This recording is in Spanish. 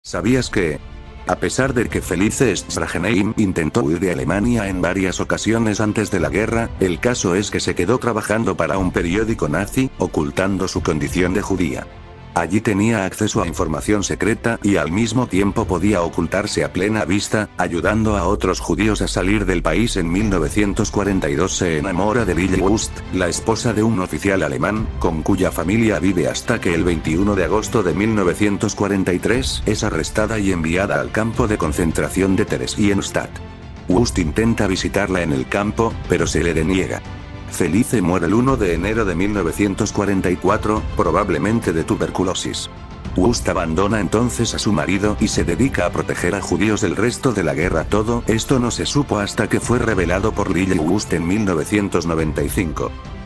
¿Sabías que, a pesar de que Felice Stragenheim intentó huir de Alemania en varias ocasiones antes de la guerra, el caso es que se quedó trabajando para un periódico nazi, ocultando su condición de judía? Allí tenía acceso a información secreta y al mismo tiempo podía ocultarse a plena vista, ayudando a otros judíos a salir del país. En 1942 se enamora de Lily Wust, la esposa de un oficial alemán, con cuya familia vive hasta que el 21 de agosto de 1943 es arrestada y enviada al campo de concentración de Theresienstadt. Wust intenta visitarla en el campo, pero se le deniega. Felice muere el 1 de enero de 1944, probablemente de tuberculosis. Wust abandona entonces a su marido y se dedica a proteger a judíos del resto de la guerra. Todo esto no se supo hasta que fue revelado por Lily Wust en 1995.